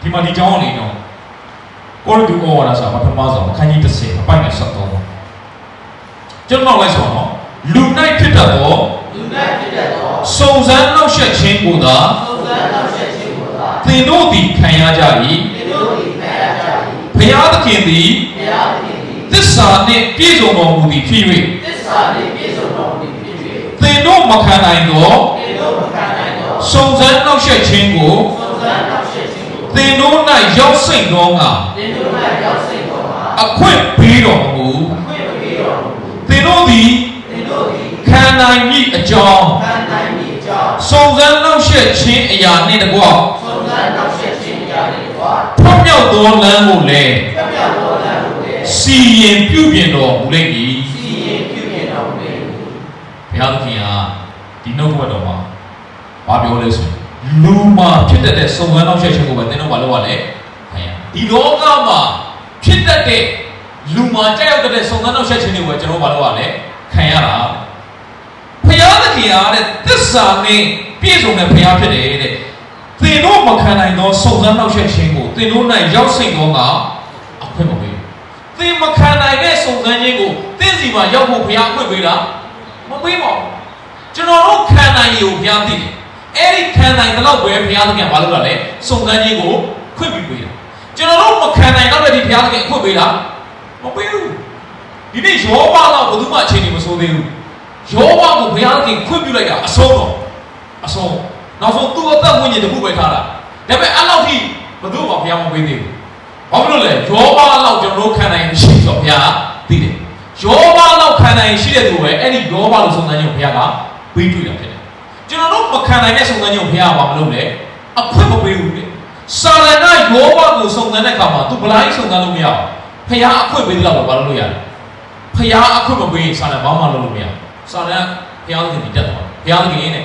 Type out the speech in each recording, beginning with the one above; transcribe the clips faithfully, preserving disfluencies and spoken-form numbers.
ဒီမှာဒီကြောင်းလေးတော့ကိုရတူဩဝါဒဆိုတာပထမဆုံးအခန်းကြီးတစ်ဆယ်အပိုင်းနဲ့ဆက်တော့ကျွန်တော်လိုက်ဆိုတော့လူနိုင်ဖြစ်တတ်သောလူနိုင်ဖြစ်တတ်သောစုံစမ်းနှောက်ယှက်ခြင်းကိုသာစုံစမ်းနှောက်ယှက်ခြင်းကိုသာသင်တို့သည်ခံရကြ၏သင်တို့သည်ခံရကြ၏ဘုရားသခင်သည်ဘုရားသခင်သည်သစ္စာနှင့်ပြည့်စုံတော်မူသည်ဖြစ်၍သစ္စာနှင့်ပြည့်စုံတော်မူသည်ဖြစ်၍သင်တို့မခံနိုင်သောသင်တို့မခံနိုင်သောစုံစမ်းနှောက်ယှက်ခြင်းကိုစုံစမ်းနှောက်ယှက်ခြင်းကိုသင်တို့၌ရောက်စိတ်သောငါသင်တို့၌ရောက်စိတ်သောငါအခွင့်ပေးတော်မူအခွင့်ပေးတော်မူသင်တို့သည်သင်တို့သည်ခံနိုင်မည်အကြောင်းခံနိုင်မည်အကြောင်းစုံစမ်းနှောက်ယှက်ခြင်းအရာနှင့်တကွစုံစမ်းနှောက်ယှက်ခြင်းအရာနှင့်တကွထွတ်မြောက်သောလမ်းကိုလည်းထွတ်မြောက်သောလမ်းကိုလည်းစီရင်ပြုပြင်တော်မူလိမ့်မည်စီရင်ပြုပြင်တော်မူလိမ့်မည်ဘုရားသခင်ဟာဒီနှုတ်ဘတ်တော်မှာဘာပြောလဲဆိုလူမှာဖြစ်တတ်တဲ့စုံစမ်းနှောက်ယှက်ခြင်းကိုပဲသင်တို့မလုပ်ရလဲခံရဒီလောကမှာဖြစ်တတ်တဲ့လူမှာကြောက်ရောက်တဲ့စုံစမ်းနှောက်ယှက်ခြင်းတွေကိုကျွန်တော်မလုပ်ရလဲခံရတာဘုရားသခင်အားတဲ့သစ္စာနဲ့ပြည့်စုံတဲ့ဘုရားဖြစ်တယ်တဲ့သင်တို့မခံနိုင်သောစုံစမ်းနှောက်ယှက်ခြင်းကိုသင်တို့၌ရောက်စိတ်သောကအခွင့်မပေးသင်မခံနိုင်တဲ့စုံစမ်းခြင်းကိုသင်စီမှာရောက်ဖို့ဘုရားအခွင့်ပေးတာမပေးပါဘူးကျွန်တော်တို့ခံနိုင်ရုံဘုရားသိတယ်အဲ့ဒီခံနိုင်တဲ့လောက်ပဲဘုရားသခင်ဘာလို့လဲလဲစုံစမ်းခြင်းကိုခွင့်ပြုပေးတာကျွန်တော်တို့မခံနိုင်တော့တဲ့ဒီဘုရားသခင်အခွင့်ပေးတာမပေးဘူးဒီနေ့ယောဘလောက်ဘယ်သူမှအခြေအနေမဆိုးသေးဘူးယောဘကိုဘုရားသခင်ခွင့်ပြုလိုက်တာအဆုံးတော့အဆုံးနောက်ဆုံးသူ့အသက်ဝိညာဉ်တစ်ခုပဲထားတာဒါပေမဲ့အဲ့လောက်ထိဘယ်သူမှဘုရားမပေးသေးဘူးဘာဖြစ်လို့လဲယောဘလောက်ကျွန်တော်တို့ခံနိုင်ရှိဆိုဘုရားသိတယ်ယောဘလောက်ခံနိုင်ရှိတဲ့သူပဲအဲ့ဒီယောဘလို့စုံစမ်းခြင်းကိုဘုရားကပေးတွေ့တာဖြစ်တယ်ကျွန်တော်တို့မခံနိုင်တဲ့စုံစမ်းခြင်းကိုဘုရားကမလုပ်နဲ့အခွင့်မပေးဘူးလေစာရဏယောဘကိုစုံစမ်းတဲ့အခါမှာ तू ဘလိုင်းစုံစမ်းလို့မရဘူးဘုရားအခွင့်ပေးတယ်လို့ဘာလို့လို့ရလဲဘုရားအခွင့်မပေးရင်စာရဏဘာမှလုပ်လို့မရဘူးစာရဏဘုရားသခင်တက်သွားဘုရားသခင်နဲ့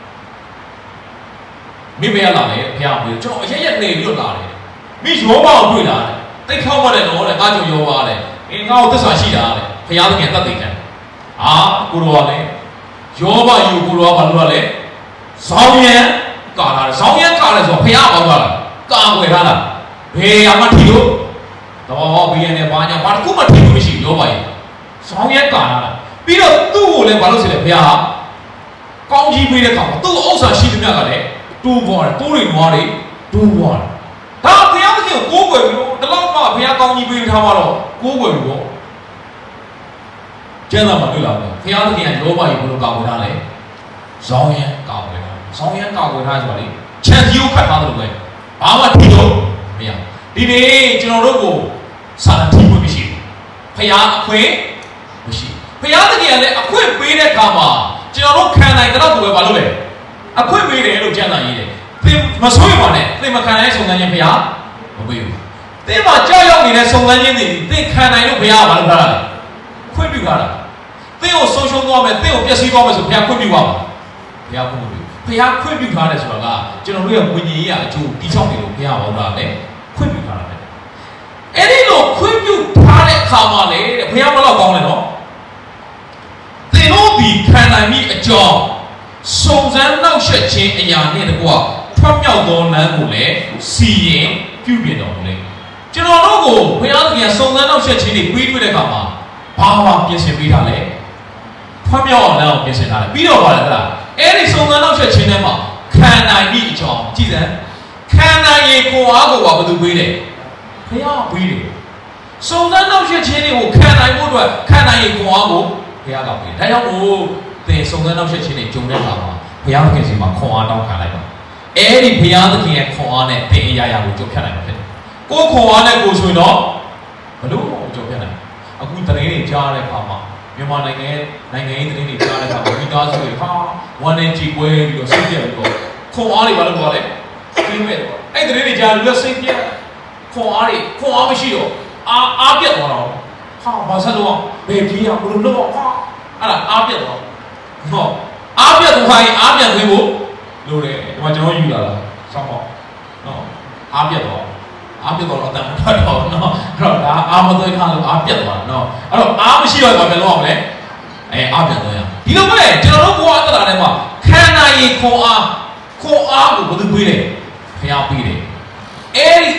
မိမရလာတယ်ဘုရားပြောကျွန်တော်အရက်ရက်နေပြီးတော့လာတယ်မိယောဘကိုတွေ့လာတယ်တိတ်ထောက်မှတယ်တော့တဲ့ငါကြောင့်ယောဘတဲ့အင်းငါ့ကိုသစ္စာရှိတာတဲ့ဘုရားသခင်တတ်သိတယ်အာကိုတော်ကလည်းယောဘယူကိုတော်ကဘာလို့လဲဇောင်းရံကာလာဇောင်းရံကာလာဆိုဘုရားပေါက်သွားတာကာွယ်ထားတာဘယ်ရမှထီလို့တော့ဘီယန်နဲ့ဘာညာဘာတစ်ခုမှထီလို့မရှိယောဘကြီးဇောင်းရံကာလာပြီးတော့သူ့ကိုလည်းဘာလို့ဆိုလဲဘုရားကောင်းကြီးပေးတဲ့ကောင်သူ့ဥစ္စာရှိသမျှကလည်းတူးပေါ်တယ်တိုးတွေနွားတွေတူးပေါ်တယ်ဒါဘုရားသခင်ကိုကိုးကွယ်ပြီးတော့ဒီလောက်မှဘုရားကောင်းကြီးပေးထားမှတော့ကိုးကွယ်ပြီးတော့ကျမ်းစာမှာတွေ့လာတယ်ဘုရားသခင်ကယောဘကြီးဘယ်လိုကာကွယ်ထားလဲဇောင်းရံကာကွယ်ထားဇောင်းရံကာကွယ်ထားဆိုတာလေခြံစည်းကိုခတ်ထားတယ်လို့ပဲဘာမှထီလို့မရဒီနေ့ကျွန်တော်တို့ကိုစာထီခွင့်မရှိဘူးဘုရားအခွင့်မရှိဘုရားသခင်ကလည်းအခွင့်ပေးတဲ့အခါမှာကျွန်တော်တို့ခံနိုင်တဲ့တော့ကိုပဲဘာလို့လဲအခွင့်ပေးတယ်လို့ကျမ်းစာရေးတယ်သင်မဆိုးရပါနဲ့သင်မခံနိုင်တဲ့စုံစမ်းခြင်းဘုရားမပေးဘူးသင်မှာကြောက်ရောက်နေတဲ့စုံစမ်းခြင်းတွေသင်ခံနိုင်လို့ဘုရားကဘာလုပ်ထားတာလဲခွင့်ပြုထားတာသင်ကိုဆုံးရှုံးသွားမယ်သင်ကိုပျက်စီးသွားမယ်ဆိုဘုရားခွင့်ပြုပါမှာဘုရားခွင့်ပြုဘုရားခွင့်ပြုထားတယ်ဆိုတာကကျွန်တော်တို့ရဲ့ဝိညာဉ်ရေးအကျိုးတိကျနေလို့ဘုရားဟောတာလေခွင့်ပြုထားတာပဲအဲ့ဒီလိုခွင့်ပြုထားတဲ့အခါမှာလေတဲ့ဘုရားမလောက်ကောင်းလဲနော်သင်တို့ဒီခံနိုင်မိအကြောင်းစုံစမ်းနှောက်ယှက်ခြင်းအရာနဲ့တကွထွတ်မြောက်သောလမ်းကိုလည်းစီရင်ပြုပြင်တော်မူလေကျွန်တော်တို့ကိုဘုရားသခင်စုံစမ်းနှောက်ယှက်ခြင်းတွေပြီးတွေ့တဲ့အခါမှာဘာမှပြင်ဆင်ပေးတာလဲထွတ်မြောက်အောင်လမ်းကိုပြင်ဆင်ထားတယ်ပြီးတော့ပါလေလားအဲ့ဒီစုံစမ်းနှောက်ယှက်ခြင်းထဲမှာခံနိုင်မိအကြောင်းကြည်စမ်းခံနိုင်ရင်ကိုယ်အားကိုယ်ကဘယ်သူပေးတယ်ဘုရားပေးတယ်စုံစမ်းနှောက်ယှက်ခြင်းတွေကိုခံနိုင်ဖို့အတွက်ခံနိုင်ရင်ကိုယ်အားကိုဘုရားကပေးတယ်ဒါကြောင့်မို့သင်စုံစမ်းနှောက်ယှက်ခြင်းတွေဂျုံတဲ့အခါမှာဘုရားသခင်စီမှာခွန်အားတောင်းခံလိုက်ပါအဲ့ဒီဘုရားသခင်ရဲ့ခွန်အားနဲ့သင်အရာရာကိုကြုံဖြတ်နိုင်မှာဖြစ်တယ်ကိုယ်ခွန်အားနဲ့ကိုယ်ဆိုရင်တော့ဘလို့ကြုံဖြတ်နိုင်အခုတရင်တွေကြားတဲ့အခါမှာမြန်မာနိုင်ငံနိုင်ငံရေးသတင်းတွေကြားတဲ့အခါမှာမိသားစုတွေဟာဝန်နေကြည်ပွဲပြီးတော့စိတ်ပြတ်ပြီးတော့ခွန်အားတွေဘာလို့ပြောလဲပြင်းမဲ့တော့အဲ့သတင်းတွေကြားလို့စိတ်ပြတ်ခွန်အားတွေခွန်အားမရှိတော့အားအားပြတ်သွားတော့ဟာဘာဆက်လို့ဘယ်ကြီးရဘလို့လို့ဟာအဲ့ဒါအားပြတ်သွားဟောအားပြတ်သွားရင်အားပြတ်သွင်းဖို့လို့တယ်ဒီမှာကျွန်တော်ယူလာတာစောင့်ပေါ့နော်အားပြတ်သွားအားပြတ်တော့အတန်မထွက်တော့နော်အဲ့တော့ဒါအားမသွေးခါလို့အားပြတ်သွားနော်အဲ့တော့အားမရှိတော့ဘာပြန်လုပ်အောင်လဲအဲအားပြတ်သွားရဒီလိုပဲကျွန်တော်တို့ဘဝအတ္တထဲမှာခံနိုင်ရင်ခွန်အားခွန်အားကိုဘယ်သူပေးလဲဘုရားပေးတယ်အဲ့ဒီ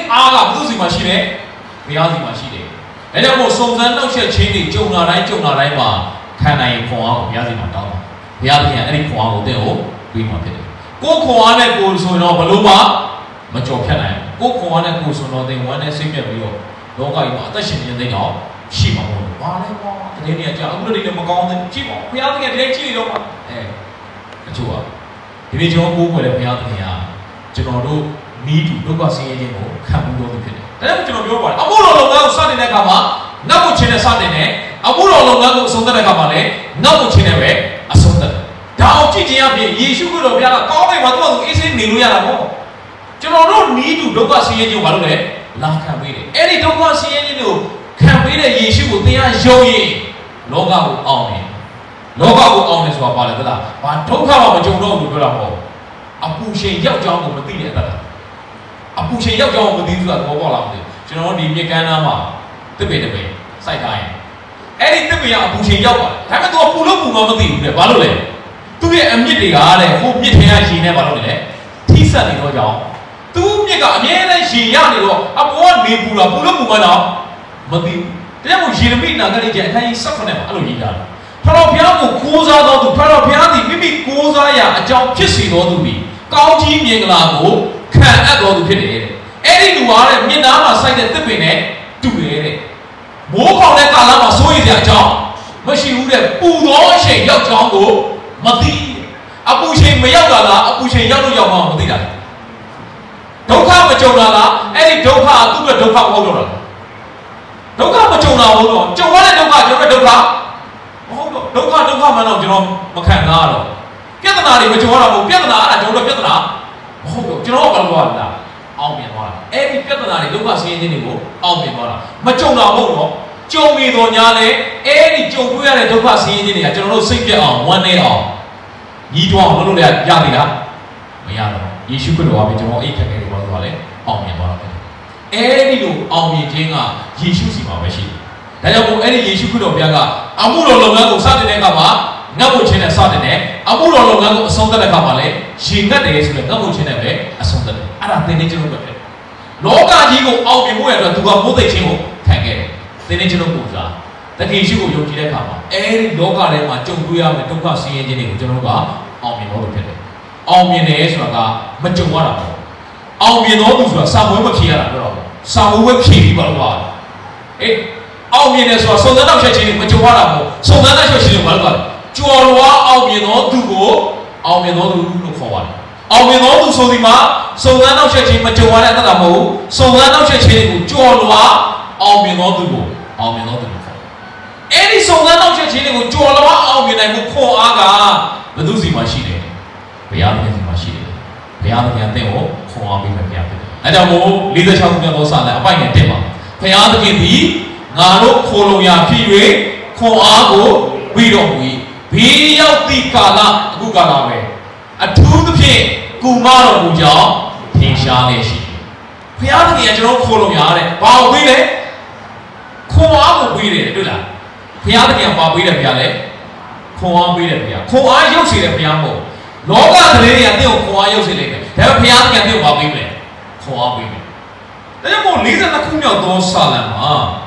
မှာရှိတယ်ဘုရားစီမှာရှိတယ်ဒါကြောင့်မို့စုံစမ်းနှောက်ယှက်ခြင်းတွေကြုံလာတိုင်းကြုံလာတိုင်းမှာခံနိုင်ခွန်အားကိုဘုရားစီမှာတောင်းပါဘုရားသခင်အဲ့ဒီခွန်အားကိုသင်ကိုပြီးမှာဖြစ်တယ်ကိုယ်ခွန်အားနဲ့ကိုယ်ဆိုတော့ဘလို့မှမကြော်ဖြတ်နိုင်ဘူးကိုယ်ခွန်အားနဲ့ကိုယ်ဆိုတော့သင်ဝမ်းနဲ့စိတ်ပြတ်ပြီးတော့လောကကြီးမှာအသက်ရှင်နေတဲ့အတော့ရှိမှာမဟုတ်ဘူး။ဘာလဲကွာ။ဒီနေ့ကကြာအခုလည်းဒီမကောင်းတဲ့ကြည့်ပါဦး။ဘုရားသခင်တည်းကြည့်နေတော့ပါ။အဲအချို့ကဒီနေ့ကျွန်တော်ကိုးကွယ်တဲ့ဘုရားသခင်ကကျွန်တော်တို့မိတူဒုက္ခဆင်းရဲခြင်းကိုခံမှုတော်သူဖြစ်တယ်။ဒါကြောင့်ကျွန်တော်ပြောပါတယ်အမှုတော်လုပ်ငန်းကိုစတင်တဲ့အခါမှာနောက်ကိုချင်းနဲ့စတင်တယ်။အမှုတော်လုပ်ငန်းကိုအဆုံးသတ်တဲ့အခါမှာလည်းနောက်ကိုချင်းနဲ့ပဲအဆုံးသတ်တယ်။ဒါအောင်ကြည့်ခြင်းအပြင်ယေရှုခရစ်တော်ဘုရားကကောင်းကင်မှာသူ့အကိုအေးဆေးနေလို့ရတာပေါ့။ကျွန်တော်တို့မိတူဒုက္ခဆင်းရဲခြင်းကိုဘာလို့လဲလာခံပေးတယ်။အဲ့ဒီဒုက္ခဆင်းရဲခြင်းကိုခံပေးတဲ့ယေရှုကိုသင်ဟာယုံရင်လောကကိုအောင်တယ်လောကကိုအောင်တယ်ဆိုတာဘာလဲသလားဘာဒုက္ခမှမကြုံတော့ဘူးပြောတာမဟုတ်အပူချိန်ရောက်ကြောင်းကိုမသိတဲ့အတတ်အပူချိန်ရောက်ကြောင်းကိုမသိဘူးဆိုတာသဘောပေါက်လားမသိဘူးကျွန်တော်တို့ဒီမြေကမ်းနားမှာတစ်ပေတစ်ပေစိုက်ထားရင်အဲ့ဒီတစ်ပေကအပူချိန်ရောက်ပါတယ်ဒါပေမဲ့သူကပူလို့ပူမှမသိဘူးလေဘာလို့လဲသူ့ရဲ့အမြင့်တွေကတဲ့ဟိုမြင့်ထဲကရေနဲ့ဘာလို့လဲထိစပ်နေတော့ကြောင်းသူ့မြင့်ကအမြဲတမ်းရေရနေတော့အပေါ်ကနေပူတာပူလို့ပူမှတော့မသိဘူးတရားကိုယေရမိနာဂရိကျအခန်းကြီး၁၇မှာအဲ့လိုရေးထားတယ်ဖတော်ဘုရားကိုကိုးစားတော်သူဖတော်ဘုရားသည်မိမိကိုးစားရာအကြောင်းဖြစ်စေတော်သူပြီးကောင်းကြီးမြင်္ဂလာကိုခံအပ်တော်သူဖြစ်တယ်တဲ့အဲ့ဒီလူဟာတဲ့မြင်နာမှာစိုက်တဲ့တစ်ပင်နဲ့တူတယ်တဲ့မိုးခေါင်တဲ့ကာလမှာစိုးရိမ်စရာအကြောင်းမရှိဘူးတဲ့ပူသောအချိန်ရောက်ကြောင်းကိုမသိအပူချိန်မရောက်တာလားအပူချိန်ရောက်လို့ရောက်မှမသိတာဒုက္ခမကြုံတာလားအဲ့ဒီဒုက္ခကသူ့ရဲ့ဒုက္ခမဟုတ်တော့လားဒုက္ခမကြုံတာဘူးတော့ကြုံရတဲ့ဒုက္ခကျွန်တော်ဒုက္ခမဟုတ်တော့ဒုက္ခဒုက္ခမှန်းတော့ကျွန်တော်မခံစားရတော့ပြဿနာတွေမကြုံရတာမဟုတ်ပြဿနာအဲ့ဒါကျွန်တော်ပြဿနာမဟုတ်တော့ကျွန်တော်ကဘာလို့လဲအောင်မြင်သွားတာအဲ့ဒီပြဿနာတွေဒုက္ခဆင်းရဲခြင်းတွေကိုအောင်မြင်သွားတာမကြုံတာမဟုတ်တော့ကြုံပြီးတော့ညာလေအဲ့ဒီကြုံတွေ့ရတဲ့ဒုက္ခဆင်းရဲခြင်းတွေကကျွန်တော်တို့စိတ်ပြတ်အောင်ဝမ်းနည်းအောင်ညီးတွားအောင်လုပ်လို့ရရသေးလားမရတော့ယေရှုခရစ်တော်ကပဲကျွန်တော်အိတ်ခက်ခဲတွေပေါ်သွားလဲအောင်မြင်သွားတာအဲ့ဒီလိုအောင်မြင်ခြင်းကယေရှုစီမှာပဲရှိတယ်။ဒါကြောင့်မို့အဲ့ဒီယေရှုခရစ်တော်ဘုရားကအမှုတော်လုပ်ငန်းကိုစတင်တဲ့အခါမှာငတ်ဖို့ခြင်းနဲ့စတင်တယ်။အမှုတော်လုပ်ငန်းကိုအဆုံးသတ်တဲ့အခါမှာလည်းရေငတ်တယ်ဆိုတဲ့ငတ်ဖို့ခြင်းနဲ့ပဲအဆုံးသတ်တယ်။အဲ့ဒါသင်နေခြင်းလို့ပဲဖြစ်တယ်။လောကကြီးကိုအောင်မြင်ဖို့ရတော့သူကမိုးသိခြင်းကိုခံခဲ့တယ်။သင်နေခြင်းလို့ပူစား။တကယ်ယေရှုကိုယုံကြည်တဲ့အခါမှာအဲ့ဒီလောကထဲမှာကြုံတွေ့ရမယ့်ဒုက္ခဆင်းရဲခြင်းတွေကိုကျွန်တော်တို့ကအောင်မြင်လို့ဖြစ်တယ်။အောင်မြင်တယ်ဆိုတာကမကြုံရတာပေါ့။အောင်မြင်တော်သူဆိုတာစာမွေးမဖြေရတာပြောတော့စာမွေးဖြေပြီးပါလို့ပါအေးအောင်မြင်တယ်ဆိုတာစုံစမ်းတော့ချက်ချင်းမကြုံရတာမဟုတ်စုံစမ်းတော့ချက်ချင်းကိုဘာလို့ပါလဲကြော်လွားအောင်မြင်တော်သူကိုအောင်မြင်တော်သူလို့ခေါ်ပါတယ်အောင်မြင်တော်သူဆိုဒီမှာစုံစမ်းတော့ချက်ချင်းမကြုံရတဲ့အတ္တမဟုတ်စုံစမ်းတော့ချက်ချင်းကိုကြော်လွားအောင်မြင်တော်သူကိုအောင်မြင်တော်သူလို့ခေါ်တယ်အဲ့ဒီစုံစမ်းတော့ချက်ချင်းကိုကြော်လွားအောင်မြင်နိုင်မှုခွန်အားကဘယ်သူစီမှာရှိတယ်ဘုရားသခင်စီမှာရှိတယ်ဘုရားသခင်အသင်ကိုခွန်အားပေးမယ်ဘုရားဖြစ်တယ်အဲကြောင့်မို့၄၆ခုမြောက်သောစာလံအပိုင်ငယ်တက်ပါဘုရားသခင်သည်ငါတို့ခိုလုံရာဖြစ်၍ခွန်အားကိုပြီးတော်မူ၏ဘေးရောက်သည့်ကာလအခုကာလပဲအထူးသဖြင့်ကုမတော်မူကြောင့်ထင်ရှားနေရှိတယ်ဘုရားသခင်ကကျွန်တော်ခိုလုံရတဲ့ဘာကိုပြီးလဲခွန်အားကိုပြီးတယ်တွေ့လားဘုရားသခင်ကပါပြီးတယ်ဘုရားလေခွန်အားပြီးတယ်ဘုရားခွန်အားရုပ်စေတယ်ဘုရားမို့လောကကလေးတွေကတင့်ကိုခွန်အားရုပ်စေလိမ့်မယ်ဒါပေမဲ့ဘုရားသခင်တင့်ကိုပါပြီးမယ်ခွန်အားပြီးမယ်ဒါကြောင့်မို့၄၂ခုမြောက်သောစာလံမှာ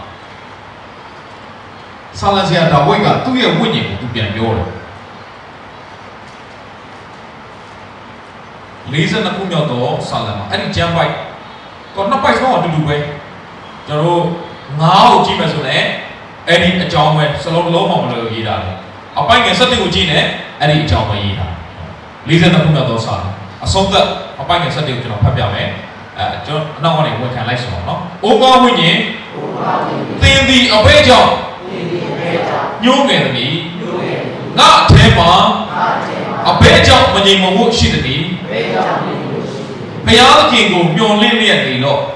စာလံဆရာဒါဝိတ်ကသူ့ရဲ့ဝိညာဉ်ကိုသူပြန်ပြောတယ်၄၂ခုမြောက်သောစာလံမှာအဲ့ဒီဂျမ်ပိုက်တော့နှစ်ပိုက်ဆုံးအတူတူပဲကျွန်တော်တို့ငါးကိုကြည့်မယ်ဆိုရင်အဲ့ဒီအကြောင်းပဲစလုံးလုံးမှမလို့ရေးတာလေအပိုက်ငယ်၁၁ကိုကြည့်နေအဲ့ဒီအကြောင်းပဲရေးတာ၄၂ခုမြောက်သောစာလံအဆုံးသက်အပိုက်ငယ်၁၁ကိုကျွန်တော်ဖတ်ပြမယ်အဲကျွန်တော်အနောက်ကနေဝန်ခံလိုက်ဆိုတော့နော်အိုးကားဝိညာဉ်သင်သည်အဘဲကြောင့်ညှိုးငယ်သည်ငါအထဲမှာအဘဲကြောင့်မငြိမ်မဝတ်ရှိသည်ဘုရားသခင်ကိုမျှော်လင့်လျက်သည်တော့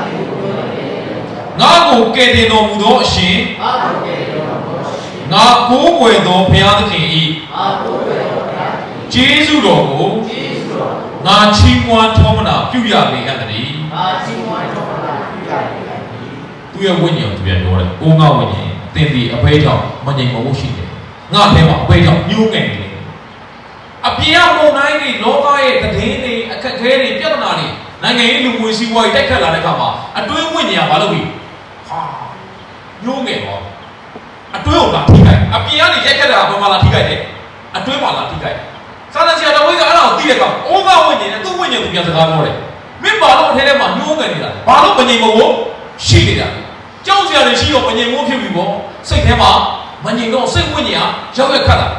ငါကိုကယ်တင်တော်မူသောအရှင်ငါကိုးကွယ်သောဘုရားသခင်၏ကျေးဇူးတော်ကိုငါချီးမွမ်းထောမနာပြုရလေအပ်သည်ငါချီးမွမ်းထောမနာပြုရလေအပ်သည်သူရဲ့ဝိညာဉ်ကိုသူပြန်ပြောတယ်ကိုငါဝိညာဉ်သင်ဒီအဘဲကြောင့်မငြိမ်မဝတ်ရှိတယ်ငါထဲမှာအဘဲကြောင့်ညှိုးငယ်နေတယ်အပြင်ကပုံတိုင်းတွေလောကရဲ့တည်င်းတွေအခက်အခဲတွေပြဿနာတွေနိုင်ငံရေးလူမျိုးစီးပွားရေးတိုက်ခတ်လာတဲ့အခါမှာအတွင်းဝင်ညာမလုပ်ဘူးဟာညိုးငယ်ပေါ့အတွင်းကိုလာထိခိုက်အပြင်ကနေရိုက်ခတ်တာဘာမှလာထိခိုက်တယ်အတွင်းမှာလာထိခိုက်စာတန်ဆရာတော်ဝိကအဲ့ဒါကိုသိတဲ့ကောင်အိုးကဝင်နေတယ်သူ့ဝင်နေသူပြန်စကားပြောတယ်မင်းဘာလို့အထဲထဲမှာညိုးငယ်နေတာဘာလို့မငြိမ်မို့ရှိနေတာကြောက်စရာတွေရှိတော့မငြိမ်မို့ဖြစ်ပြီပေါ့စိတ်ထဲမှာမငြိမ်တော့စိတ်ဝင်ညာရောက်ရက်ခတ်လာ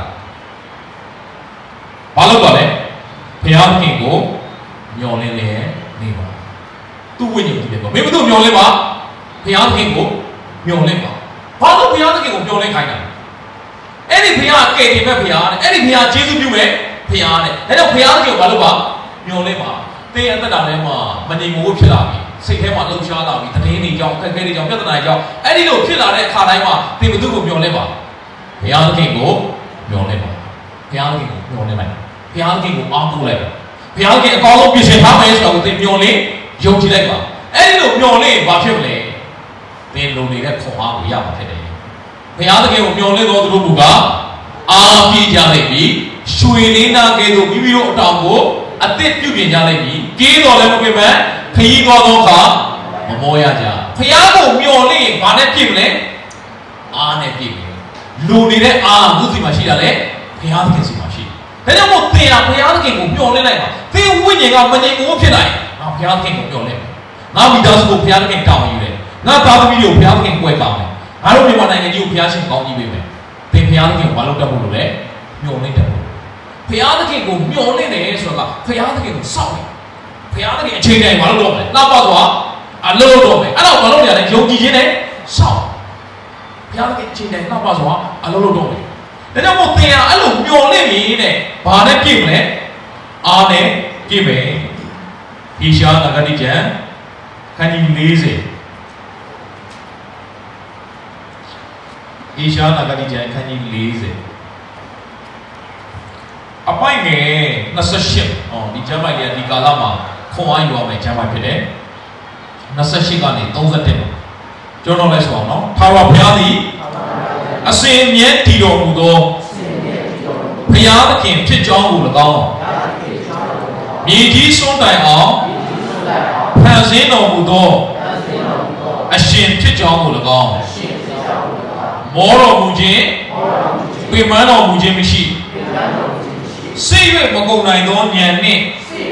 ဘာလို့ပါလဲဘုရားခင်ကိုမျောလင်းနေနေပါသူ့ဝိညာဉ်ကြီးတယ်ပေါ့မင်းဘယ်သူမျောလင်းပါဘုရားခင်ကိုမျောလင်းပါဘာလို့ဘုရားခင်ကိုမျောလင်းခိုင်းတာအဲ့ဒီဘုရားကဲတင်မဲ့ဘုရားတဲ့အဲ့ဒီဘုရားကျေးဇူးပြုမဲ့ဘုရားတဲ့ဒါကြောင့်ဘုရားခင်ကိုဘာလို့ပါမျောလင်းပါတင်းအသက်တာထဲမှာမငြိမ်မို့ဖြစ်လာပြီစိတ်ထဲမှာလှုပ်ရှားလာပြီတည်င်းတွေကြောင့်ခက်ခဲတွေကြောင့်ပြဿနာတွေကြောင့်အဲ့ဒီလိုဖြစ်လာတဲ့အခါတိုင်းမှာတင်းဘသူကိုမျောလင်းပါဘုရားခင်ကိုမျောလင်းပါဘုရားခင်ကိုမျောလင်းလိုက်ဘုရားခင်ကိုအားကိုးလိုက်ဘုရားခင်အကောင်းဆုံးပြင်ဆင်ထားမယ်ဆိုတော့သင်မျောလင်းယုံကြည်လိုက်ပါအဲ့ဒီလိုမျောလင်းဘာဖြစ်မလဲသင်လုံနေတဲ့ခွန်အားကိုရမှာဖြစ်တယ်ဘုရားသခင်ကိုမျောလင်းတော်သူတို့ကအားပြည့်ကြလိုက်ပြီရွှေလေးနာကဲသို့မိမိတို့အတောင်ကိုအသစ်ပြုပြင်ကြလိုက်ပြီကြေးတော်လည်းမပြင်မဲ့ခရီးတော်သောအခါမမောရကြဘုရားကိုမျောလင်းဘာနဲ့ပြည့်မလဲအားနဲ့ပြည့်ပြီလူနေတဲ့အားဘုရားစီမှာရှိတာလေဘုရားသခင်စီမှာရှိတယ်ဒါကြောင့်မို့သင်ဟာဘုရားသခင်ကိုမျောလင်းလိုက်ပါသင်ဝိညာဉ်ကမငြိမ်ဘူးဖြစ်နိုင်ငါဘုရားသခင်ကိုမျောလင်းငါမိသားစုကိုဘုရားသခင်တောင်းယူတယ်ငါသားသမီးတွေကိုဘုရားသခင်ကွယ်ကောင်းတယ်ငါတို့မြန်မာနိုင်ငံကြီးကိုဘုရားရှင်ကောင်းကြီးပေးမယ်သင်ဘုရားသခင်ကိုမလုပ်တတ်ဘူးလို့လေမျောလင်းတယ်ဘုရားသခင်ကိုမျောလင်းတယ်ဆိုတော့ဘုရားသခင်ကိုစောင့်တယ်ဘုရားသခင်အချိန်တိုင်းမလုပ်တော့မယ်နောက်ပါသွားအလုပ်တော့မယ်အဲ့တော့မလုပ်ရတဲ့ယုံကြည်ခြင်းနဲ့စောင့်ဘုရားသခင်အချိန်တိုင်းနောက်ပါသွားအလုပ်လုပ်တော့မယ်ဒါကြောင့်မို့သင်ဟာအဲ့လိုမျောလင့်နေနဲ့ဘာနဲ့ပြည့်မလဲအားနဲ့ပြည့်မယ်ဟေရှာနဂတိကျမ်းခန်းကြီး၄၀ဟေရှာနဂတိကျမ်းခန်းကြီး၄၀အပိုင်ငယ်၂၈ဟောဒီကျမ်းပိုင်ကဒီကာလမှာခွန်အားယူရမယ်ကျမ်းပိုင်ဖြစ်တယ်၂၈ကနေ၃၁မှာကျွန်တော်လည်းဆိုအောင်နော်ထာဝရဘုရားသည်အစဉ်မြဲတည်တော်မူသောဘုရားသခင်ဖြစ်ကြောင်းကို၎င်းမြေကြီးစွန့်တိုင်အောင်ဖန်ဆင်းတော်မူသောအရှင်ဖြစ်ကြောင်းကို၎င်းမောတော်မူခြင်းပင်ပန်းတော်မူခြင်းမရှိစိတ်၍မကုန်နိုင်သောဉာဏ်နှင့်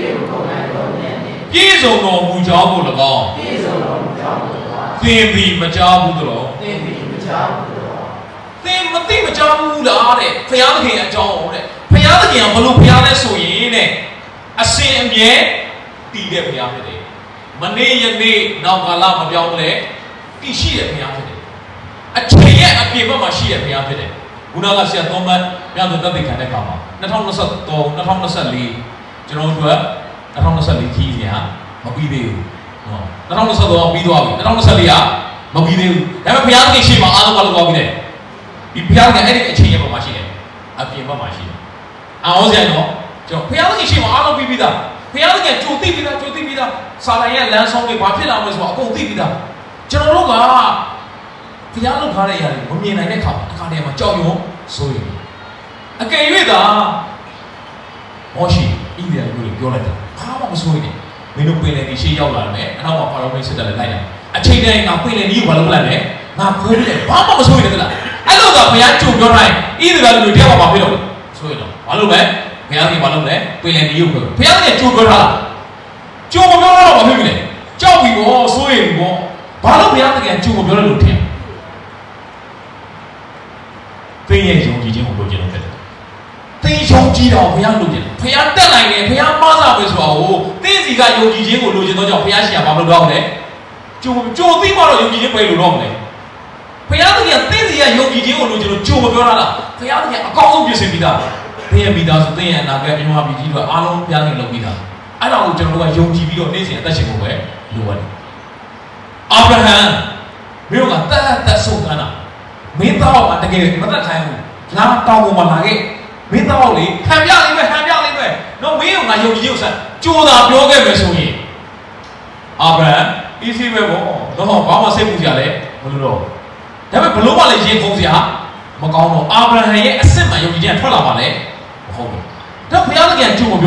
ပြည့်စုံတော်မူကြောင်းကို၎င်းသင်သည်မကြားဘူးသောသင်သည်မကြားဘူးသင်မသိမကြားဘူးလားတဲ့ဘုရားသခင်အကြောင်းတဲ့ဘုရားသခင်ကဘလို့ဘုရားလဲဆိုရင်တဲ့အစဉ်အမြဲတည်တဲ့ဘုရားဖြစ်တယ်မနေ့ယနေ့နောက်ကာလမပြောင်းလဲတည်ရှိတဲ့ဘုရားဖြစ်တယ်အချိန်ရဲ့အပြင်ဘက်မှာရှိတဲ့ဘုရားဖြစ်တယ်ခုနကဆရာသောမတ်ညသူတက်သိခံတဲ့အခါမှာ၂၀၂၃ ၂၀၂၄ကျွန်တော်တို့က၂၀၂၄ကြီးစရာမပြီးသေးဘူးနော်၂၀၂၃ပြီးသွားပြီ၂၀၂၄ကမပြီးသေးဘူးဒါပေမဲ့ဘုရားသခင်ရှေ့မှာအားလုံးကလောက်သွားပြီတဲ့ဒီဘုရားကအဲ့ဒီအချိန်ရဲ့ပုံမှာရှိတယ်အပြင်ဘက်မှာရှိတယ်အောင်စရာတော့ကျွန်တော်ဘုရားသခင်ရှေ့မှာအားလုံးပြီးပြီးသားဘုရားသခင်ကြိုသိပြီးသားကြိုသိပြီးသားစာလိုင်ရဲ့လမ်းဆောင်တွေဘာဖြစ်လာမလဲဆိုတော့အကုန်သိပြီးသားကျွန်တော်တို့ကဘုရားလုပ်ထားတဲ့အရာတွေမမြင်နိုင်တဲ့အခါမှာအခါတည်းမှာကြောက်ရွံ့ဆိုရင်အကယ်၍သာမောရှိဣသရေလကိုပြောလိုက်တယ်ဘာမှမဆိုရင်မင်းတို့ပင်လယ်ကြီးရှေ့ရောက်လာတယ်အနောက်မှာဖာရောမင်းစစ်တပ်လည်းလိုက်တယ်အချိန်တိုင်းငါပင်လယ်ကြီးကိုဘာလုပ်လိုက်လဲငါခွဲတယ်ဘာမှမဆိုရင်တလားအဲ့လိုကဘုရားကြိုပြောတိုင်းဣသရေလလူတယောက်မှမဖြစ်တော့ဘူးဆိုရင်တော့ဘာလို့လဲဘုရားကြီးဘာလုပ်လဲပင်လယ်ကြီးကိုပြောဘုရားကြီးကြိုပြောတာကြိုမပြောတော့ဘာဖြစ်ပြီလဲကြောက်ပြီဘောဆိုရင်ဘောဘာလို့ဘုရားကြီးကြိုမပြောလဲလို့ထင်သင်ရဲ့ယုံကြည်ခြင်းကိုလိုချင်လို့ဖြစ်တယ်သင်ယုံကြည်တော်ဘုရားလိုချင်တယ်ဘုရားတက်နိုင်တယ်ဘုရားမဆာပဲဆိုတာကိုသင်စီကယုံကြည်ခြင်းကိုလိုချင်တော့ကြောင့်ဘုရားရှင်ကဘာလို့တော့လဲကြိုကြိုသိမှတော့ယုံကြည်ခြင်းပဲလို့တော့မလဲဘုရားသခင်ကသင်စီကယုံကြည်ခြင်းကိုလိုချင်လို့ကြိုမပြောတာလားဘုရားသခင်အကောင်းဆုံးပြင်ဆင်ပြီးသားသင်ရဲ့မိသားစုသင်ရဲ့အနာဂတ်မြန်မာပြည်ကြီးကအားလုံးဘုရားသခင်လုပ်ပြီးသားအဲ့ဒါကိုကျွန်တော်တို့ကယုံကြည်ပြီးတော့နေ့စဉ်အသက်ရှင်ဖို့ပဲလိုရတယ်အာဗြဟံမြို့ကတတ်တတ်ဆုံးကန်းတာမင်းသားကတကယ်မတတ်ခိုင်းဘူးလာတောင်းပေါ်မှာလာခဲ့မင်းသားလေးခံပြလိမ့်မယ်ခံပြလိမ့်မယ်နော်မင်းကငါယုံကြည်ခြင်းဆက်ကြိုးသာပြောခဲ့မယ်ဆိုရင်အာဗြဟံ easy ပဲပေါ့တော့ဘာမှစိတ်ပူကြလဲမလို့တော့ဒါပေမဲ့ဘလို့မှလည်းရင်ခုန်စရာမကောင်းတော့အာဗြဟံရဲ့အစစ်မှန်ယုံကြည်ခြင်းထွက်လာပါလေမဟုတ်ဘူးဒါဘုရားသခင်ကြိုးမပြောဘူး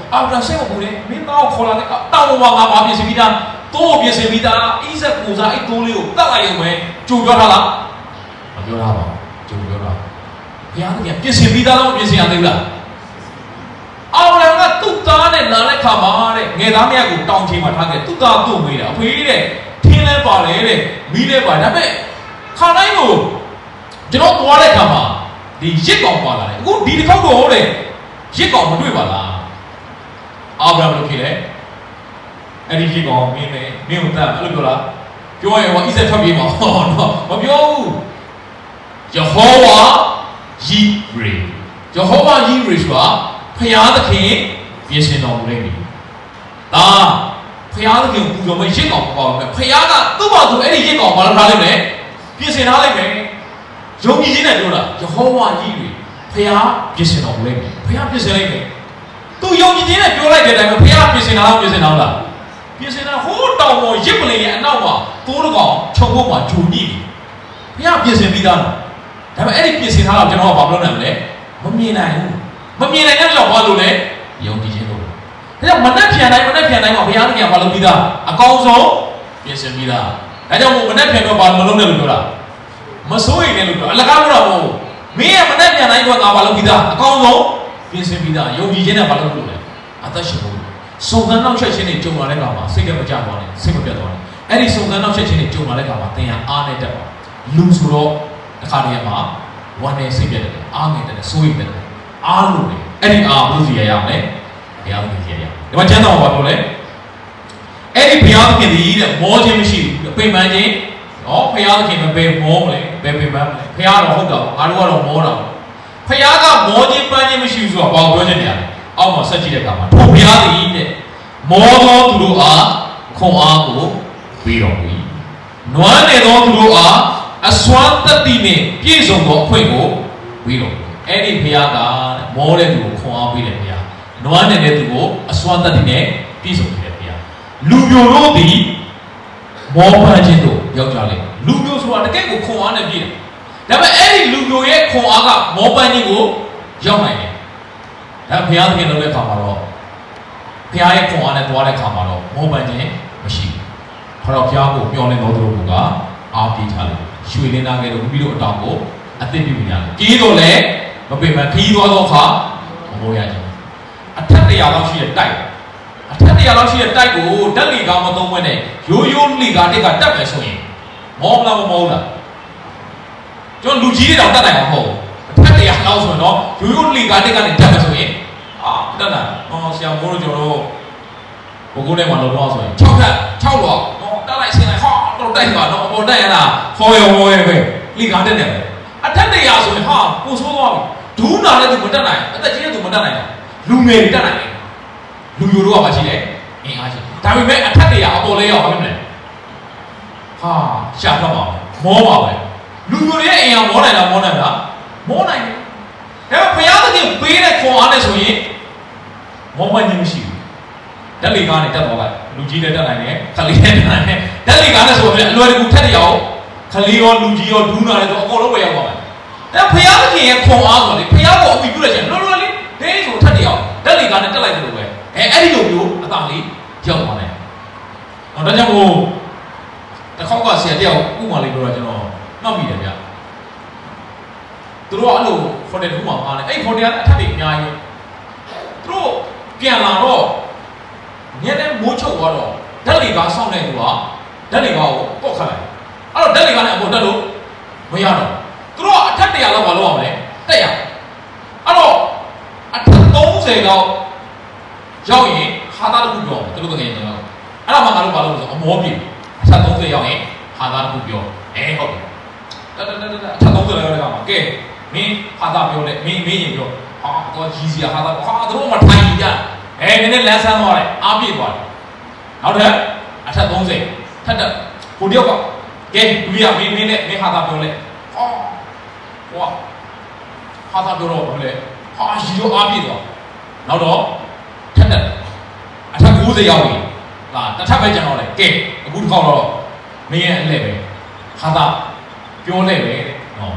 အာဗြဟံစိတ်မပူနဲ့မင်းသားကိုခေါ်လာတဲ့တောင်းပေါ်မှာငါဘာပြင်ဆင်ပြီးသားတိုးပြင်ဆင်ပြီးသားအိဇက်ကိုစားအဲ့တိုးလေးကိုတတ်လိုက်ရုံပဲကြိုပြောထားလားမပြောထားပါဘူးကြိုပြောတာဘုရားသခင်ပြင်ဆင်ပြီးသားတော့ပြင်ဆင်ရသေးဘူးလားအာဗြဟံကသူ့သားနဲ့လာတဲ့ခါမှာတဲ့ငယ်သားမယားကိုတောင်းချေမှာထားခဲ့သူ့သားတို့မေးတာအဖေတဲ့ထင်းလဲပါလေတဲ့မီးလဲပါဒါပေမဲ့ခါတိုင်းကိုကျွန်တော်သွားတဲ့ခါမှာဒီရစ်ကောင်ပါလာတယ်အခုဒီတစ်ခေါက်တော့တဲ့ရစ်ကောင်မတွေ့ပါလားအာဗြဟံလို့ဖြစ်တယ်အဲ့ဒီရစ်ကောင်မင်းနဲ့မင်းကိုတတ်အဲ့လိုပြောလားပြောရင်ဟောဣဇက်ထွက်ပြေးမှာဟောတော့မပြောဘူးယေဟောဝါယီရေယေဟောဝါယီရေဆိုတာဖျားသခင်ပြင်ဆင်တော်မူလိမ့်မယ်ဒါဖျားသခင်ပူဇော်မဲ့ရစ်ကောင်ပေါ့မယ်ဖျားကသူ့ဘာသူအဲ့ဒီရစ်ကောင်ဘာလုပ်ထားလိမ့်မယ်ပြင်ဆင်ထားလိမ့်မယ်ယုံကြည်ခြင်းနဲ့ပြောတာယေဟောဝါယီရေဖျားပြင်ဆင်တော်မူလိမ့်မယ်ဖျားပြင်ဆင်လိမ့်မယ်သူယုံကြည်ခြင်းနဲ့ပြောလိုက်တဲ့အတိုင်းပဲဖျားပြင်ဆင်တာလားပြင်ဆင်တာလားပြင်ဆင်တာဟိုးတောင်ပေါ်ရစ်ပလင်ရဲ့အနောက်မှာတိုးတကောင်ခြုံဖို့မှာဂျုံညိနေဖျားပြင်ဆင်ပြီးသားလားဒါပေမဲ့အဲ့ဒီပြင်ဆင်ထားတော့ကျွန်တော်ကဘာပြောနိုင်မလဲမမြင်နိုင်ဘူးမမြင်နိုင်တဲ့ကြောင့်ဘာလို့လဲယုံကြည်ခြင်းလို့ဒါကြောင့်မနှက်ပြန်တိုင်းမနှက်ပြန်တိုင်းမှာဘုရားသခင်ကဘာလုပ်ပြီးသားအကောင်းဆုံးပြင်ဆင်ပြီးသားဒါကြောင့်မို့မနှက်ပြန်တော့ဘာမလုပ်နဲ့လို့ပြောတာမစိုးရိမ်နဲ့လို့ပြောအလကားပြောတာမဟုတ်မင်းကမနှက်ပြန်တိုင်းကငါဘာလုပ်ပြီးသားအကောင်းဆုံးပြင်ဆင်ပြီးသားယုံကြည်ခြင်းနဲ့ဘာလုပ်လို့လဲအသက်ရှင်ဖို့စုံစမ်းနောက်ဆက်ခြင်းတွေကြုံလာတဲ့အခါမှာစိတ်ကမကြသွားနဲ့စိတ်မပြတ်သွားနဲ့အဲ့ဒီစုံစမ်းနောက်ဆက်ခြင်းတွေကြုံလာတဲ့အခါမှာသင်ဟာအားနဲ့တက်ပါလူဆိုတော့တစ်ခါတည်းမှာဝမ်းနဲ့စိတ်ပြတ်တယ်အားငယ်တယ်စိုးရိမ်တယ်အားလို့လေအဲ့ဒီအားဘုရားရရမယ်ဘုရားသခင်ရရဒီမှာကျမ်းစာမှာပြောလဲအဲ့ဒီဘုရားသခင်ဒီတဲ့မောခြင်းမရှိဘူးပိန်ပန်းခြင်းနော်ဘုရားသခင်မပဲမောမလဲဘယ်ပိန်ပန်းမလဲဘုရားတော့ဟုတ်တော့ငါတို့ကတော့မောတာဘုရားကမောခြင်းပန်းခြင်းမရှိဘူးဆိုတော့ဘာပြောချင်တယ်အောက်မှာဆက်ကြည့်တဲ့အခါမှာထိုဘုရားသည်တဲ့မောသောသူတို့အားခွန်အားကိုပေးတော်မူ၏နွမ်းနေသောသူတို့အားအစွမ်းတတ္တိနဲ့ပြည့်စုံသောအခွင့်ကိုပေးတော်မူအဲ့ဒီဘုရားကမောတဲ့သူကိုခွန်အားပေးတယ်ဘုရားနွမ်းနေတဲ့သူကိုအစွမ်းတတ္တိနဲ့ပြည့်စုံတယ်ဘုရားလူမျိုးတို့သည်မောပန်းခြင်းတို့ရောက်ကြလိမ့်လူမျိုးဆိုတာတကယ့်ကိုခွန်အားနဲ့ပြည့်တယ်ဒါပေမဲ့အဲ့ဒီလူမျိုးရဲ့ခွန်အားကမောပန်းခြင်းကိုရောက်နိုင်တယ်ဒါဘုရားသခင်လုပ်တဲ့အခါမှာတော့ဘုရားရဲ့ခွန်အားနဲ့သွားတဲ့အခါမှာတော့မောပန်းခြင်းမရှိဘူး။ခေါ်တော့ဘုရားကိုပြောနေတော်သူတို့ကအားပေးထားတယ်။ရွှေလင်းသားကဲတို့ပြီးတော့အတောင်ကိုအသစ်ပြုနေရတယ်။ကြီးတော့လည်းမပင်မခီးသွားသောအခါမမိုးရခြင်း။အထက်တရာလောက်ရှိတဲ့တိုက်အထက်တရာလောက်ရှိတဲ့တိုက်ကိုဓာတ်လီကားမသုံးဘဲနဲ့ရိုးရိုးလီကားတစ်ကတက်မယ်ဆိုရင်မောမလားမမောဘူးလား။ကျွန်တော်လူကြီးတွေတောင်တက်နိုင်မှာမဟုတ်ဘူး။အထက်တရာလောက်ဆိုရင်တော့ရိုးရိုးလီကားတစ်ကနေတက်မယ်ဆိုရင်အာတက်နိုင်။အော်ဆရာမိုးတို့ကျွန်တော်တို့ဘုကုန်းထဲမှာလုံတော့ဆိုရင်၆ထက်၆လောက်တော့တက်လိုက်ဆင်းလိုက်ဟာတော့တိုက်ပါတော့အပေါ်တက်ရလားဟောရောဟောရဲပဲလီကားတက်တယ်အထက်တရာဆိုရင်ဟာကိုဆိုးသွားပြီဒူးနာလည်းသူမတက်နိုင်အသက်ကြီးတဲ့သူမတက်နိုင်လူငယ်တွေတက်နိုင်တယ်လူမျိုးတို့ကမရှိတယ်အင်အားရှိဒါပေမဲ့အထက်တရာအပေါ်လဲရောက်ပါမယ်ဟာရှာတော့ပါမောပါပဲလူမျိုးရဲ့အင်အားမောနိုင်လားမောနိုင်လားမောနိုင်တယ်ဒါပေမဲ့ဘုရားသခင်ပေးတဲ့ခွန်အားနဲ့ဆိုရင်မောမှန်းခြင်းမရှိဘူးဓာတ်လီကားနဲ့တက်သွားလိုက်လူကြီးနဲ့တက်နိုင်တယ်ခလေးနဲ့တက်နိုင်တယ်ဓာတ်လီကားနဲ့ဆိုရင်အလွယ်တကူထက်တရောခလေးရောလူကြီးရောဒူးနာလည်းဆိုအကုန်လုံးပဲရောက်ပါမယ်အဲဘုရားသခင်ရဲ့ခွန်အားဆိုလေဘုရားကိုအမိပြုလိုက်ချင်လွယ်လွယ်လေးဒဲဆိုထက်တရောဓာတ်လီကားနဲ့တက်လိုက်တယ်လို့ပဲအဲအဲ့ဒီလိုမျိုးအသာလေးရောက်သွားတယ်ဟောဒါကြောင့်မို့တစ်ခေါက်ကဆရာတယောက်ဥမာလေးပြောတာကျွန်တော်မှတ်မိတယ်ဗျသူတို့ကအဲ့လိုဟိုတယ်တစ်ခုမှအားတယ်အဲ့ဟိုတယ်ကအထက်တွေအများကြီးသူတို့ပြန်လာတော့ညနေမိုးချုပ်သွားတော့ဓာတ်လီကားဆောင်းတဲ့သူကဓာတ်လီကားကိုပောက်ခတ်လိုက်အဲ့တော့ဓာတ်လီကားနဲ့အပေါ်တက်လို့မရတော့သူတို့ကအထက်တရာလောက်မလုပ်အောင်လေတက်ရအဲ့တော့အထက်သုံးဆယ်လောက်ရောက်ရင်ဟာသားတစ်ခုပြောသူတို့ကငယ်နေတော့အဲ့တော့မှငါတို့ဘာလုပ်လို့ဆိုအမောပြေအထက်သုံးဆယ်ရောက်ရင်ဟာသားတစ်ခုပြောအဲဟုတ်တယ်တတတတအထက်သုံးဆယ်လောက်ရောက်တဲ့ကောင်ကဲမင်းဟာသားပြောလေမင်းမင်းရင်ပြောဟာတော့ကြီးစီဟာသားဟာသူတို့မှထိုင်ကြအဲနည်းနည်းလမ်းဆန်းသွားတယ်အားပြည့်သွားတယ်နောက်ထပ်အထက်သုံးဆယ်ထပ်တက်ကိုတယောက်ကကဲလူရမင်းမင်းနဲ့မင်းဟာသာပြောလဲဟောဟောဟာသာပြောတော့ဘယ်လဲဟာရီတော့အားပြည့်သွားနောက်တော့ထပ်တက်အထက်ကိုးဆယ်ရောက်ပြီဟာတစ်ထပ်ပဲကျန်တော့လေကဲအခုတစ်ခေါက်တော့မင်းရဲ့အလှည့်ပဲဟာသာပြောလဲပဲနော်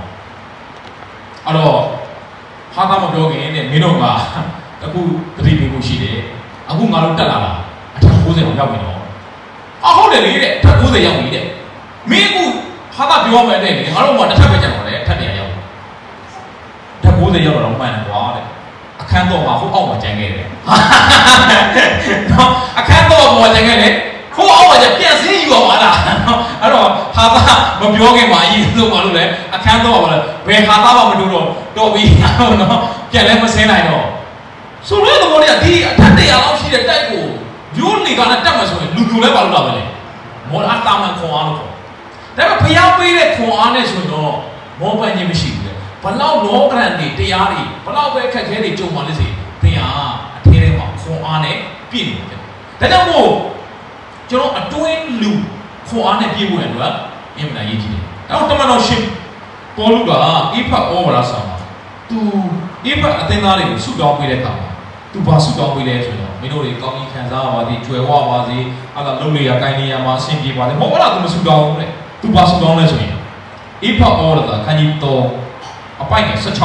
အဲ့တော့ဟာသာမပြောခင်နဲ့မင်းတို့ကအခုသတိပေးဖို့ရှိတယ်အခုငါတို့တက်လာတာအထက်၉၀ကိုရောက်ပြီနော်အဟုတ်တယ်လေတဲ့ထက်၉၀ရောက်ပြီတဲ့မင်းအခုဟာတာပြောမယ်တဲ့ငါတို့ကတစ်ထပ်ပဲကျန်တော့လေထက်တရရောက်ထက်၉၀ရောက်တော့မှန်တယ်ကွာတဲ့အခန်းတော့မှာဟိုအောက်မှာကျန်ခဲ့တယ်နော်အခန်းတော့မှာကျန်ခဲ့တယ်ဟိုအောက်မှာကျပြန်စင်းယူအောင်လားအဲ့တော့ဟာတာမပြောခင်မှာအရင်ဆုံးမလို့လေအခန်းတော့မှာလေဘယ်ဟာတာမှမတို့တော့တော်ပြီနော်ပြန်လဲမစင်းနိုင်တော့ဆိုတော့ဒီဘောလေးကဒီအထက်တရလောက်ရှိတဲ့တိုက်ကိုမျိုးနေကလည်းတက်မှာဆိုရင်လူလူလဲပါလို့လာပဲလေမော်အားတာမှန်ခွန်အားလို့ခေါ်ဒါပေမဲ့ဖျားပေးတဲ့ခွန်အားနဲ့ဆိုတော့မောပန်းခြင်းမရှိဘူးလေဘလောက်လောကရန်တွေတရားတွေဘလောက်ပဲခက်ခဲတွေကြုံပါလိမ့်စေသင်ဟာအထဲထဲမှာခွန်အားနဲ့ပြည့်နေတယ်ဒါကြောင့်မို့ကျွန်တော်အတွင်းလူခွန်အားနဲ့ပြည့်ဖို့ရတော့အင်မတန်ရည်ကြီးတယ်အဲ့တော့တမန်တော်ရှင်ပေါ်လူကအိဖတ်ဩဝါဒဆောင်မှာသူအိဖတ်အသင်းသားတွေကိုဆုတောင်းပေးတဲ့အခါမှာသူဘာဆုတောင်းပေးလဲဆိုတော့မင်းတို့တွေကောင်းကြီးခံစားပါစေကြွယ်ဝပါစေအဲ့ဒါလုံးလေးရကိုင်းနေရမှာအဆင်ပြေပါလေမဟုတ်လားသူမဆုတောင်းဘူးလေသူဘာဆုတောင်းလဲဆိုရင်အိဖတ်ဩဝါဒခန်းကြီးတော့အပိုင်ငယ်၁၆